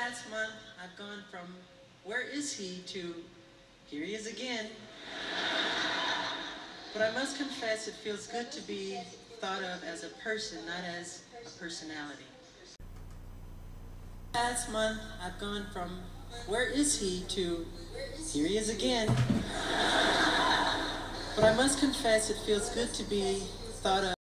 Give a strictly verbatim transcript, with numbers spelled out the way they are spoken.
Last month, I've gone from where is he to here he is again. But I must confess it feels good to be thought of as a person, not as a personality. Last month, I've gone from where is he to here he is again. But I must confess it feels good to be thought of